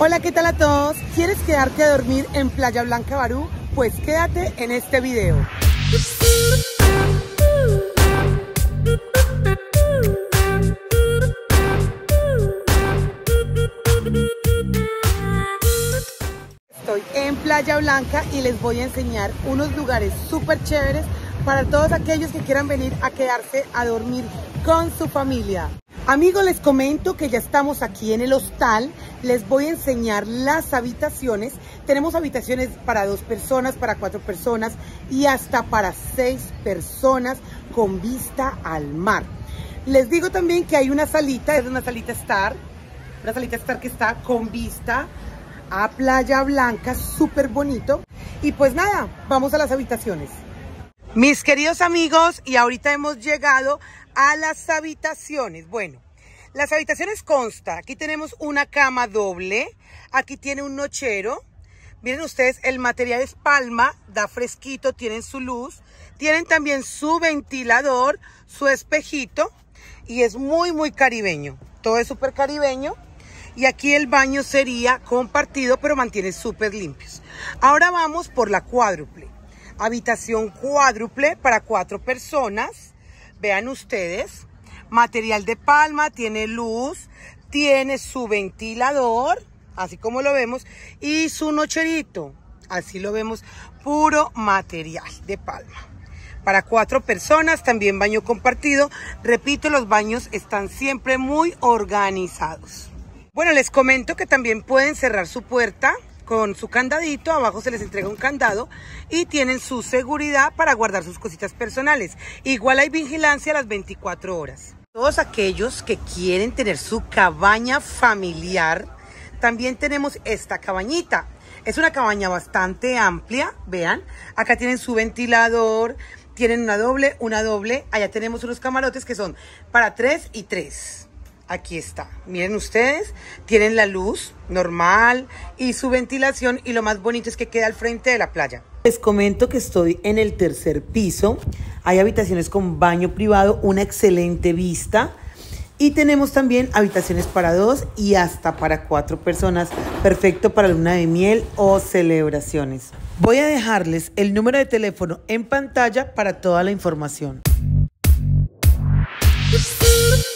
Hola, ¿qué tal a todos? ¿Quieres quedarte a dormir en Playa Blanca, Barú? Pues quédate en este video. Estoy en Playa Blanca y les voy a enseñar unos lugares súper chéveres para todos aquellos que quieran venir a quedarse a dormir con su familia. Amigos, les comento que ya estamos aquí en el hostal. Les voy a enseñar las habitaciones. Tenemos habitaciones para 2 personas, para 4 personas y hasta para 6 personas con vista al mar. Les digo también que hay una salita, es una salita Star que está con vista a Playa Blanca, súper bonito. Y pues nada, vamos a las habitaciones. Mis queridos amigos, y ahorita hemos llegado a las habitaciones. Bueno, las habitaciones consta, aquí tenemos una cama doble, aquí tiene un nochero. Miren ustedes, el material es palma, da fresquito, tienen su luz, tienen también su ventilador, su espejito y es muy caribeño. Todo es súper caribeño. Y aquí el baño sería compartido, pero mantiene súper limpios. Ahora vamos por la cuádruple. Habitación cuádruple para 4 personas. Vean ustedes. Material de palma, tiene luz, tiene su ventilador, así como lo vemos, y su nocherito. Así lo vemos, puro material de palma. Para 4 personas, también baño compartido. Repito, los baños están siempre muy organizados. Bueno, les comento que también pueden cerrar su puerta con su candadito, abajo se les entrega un candado y tienen su seguridad para guardar sus cositas personales. Igual hay vigilancia a las 24 horas. Todos aquellos que quieren tener su cabaña familiar, también tenemos esta cabañita. Es una cabaña bastante amplia, vean, acá tienen su ventilador, tienen una doble, allá tenemos unos camarotes que son para 3 y 3. Aquí está, miren ustedes, tienen la luz normal y su ventilación y lo más bonito es que queda al frente de la playa. Les comento que estoy en el 3er piso, hay habitaciones con baño privado, una excelente vista y tenemos también habitaciones para 2 y hasta para 4 personas, perfecto para luna de miel o celebraciones. Voy a dejarles el número de teléfono en pantalla para toda la información.